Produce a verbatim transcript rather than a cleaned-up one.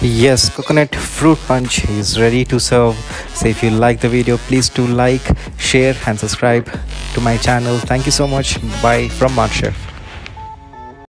Yes, coconut fruit punch is ready to serve. So if you like the video, please do like, share and subscribe to my channel. Thank you so much. Bye from Mark Chef.